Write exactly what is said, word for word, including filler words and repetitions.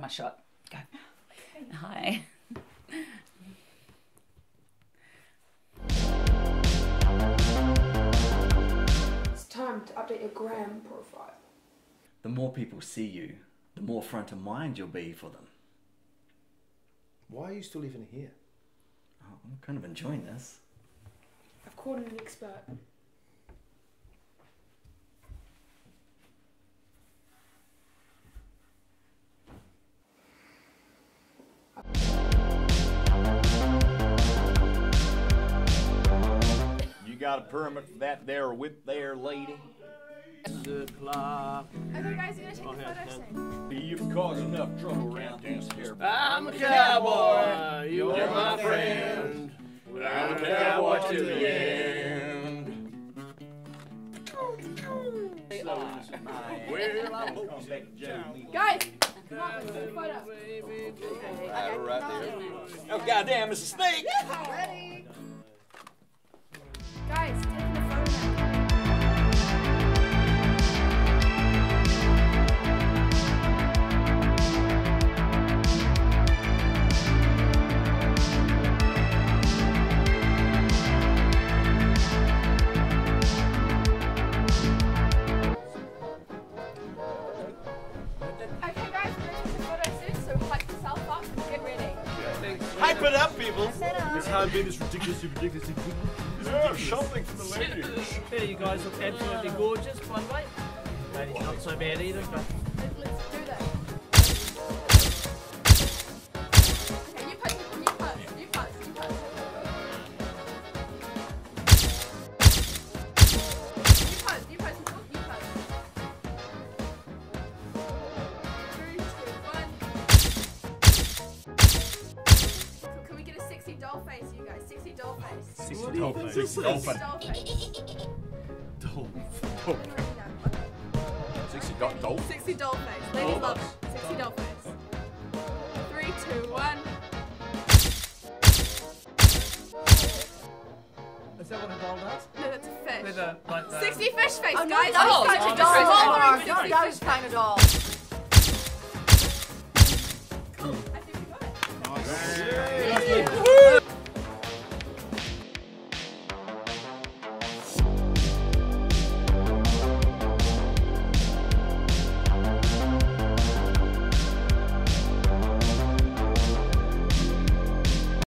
my shot. Go. Hi. It's time to update your gram profile. The more people see you, the more front of mind you'll be for them. Why are you still even here? Oh, I'm kind of enjoying this. I've called an expert. You got a permit for that there whip there, lady? The clock. Okay, guys, you're gonna take a photo soon. You've caused enough trouble around this here. I'm a cowboy, you're my friend. I'm a cowboy to the end. Well, I'm hoping that Joe Lee. Guys, come on, let's take a photo. Right, right there. Oh, goddamn, it's a snake! Ready? Guys, taking a photo now. Okay, guys, we're gonna take a photo soon, so hype yourself up and get ready. Hype it up, people! This hard bit is ridiculously, ridiculously good. There's something for the ladies. Yeah, you guys look absolutely gorgeous, by the way. Ladies not so bad either, but Let's do that. Okay, you pose, you pose, you pose, you pose. You pose, you pose, you pose. Three, two, one. Cool, can we get a sexy doll face, you guys? Sexy doll face. Sexy dolphin. Sexy doll face. Dolphin. No, no, okay. Sexy dolphin. Sexy doll face. Ladies love it. Sexy doll face. Three, two, one. is that what a doll does? No, that's a fish. With a, like the... Sexy fish face, Oh, no, guys. that Oh, was such such a a doll. doll. Smaller Not sexy those fish kind of doll. Cool. I think we got it. Hey.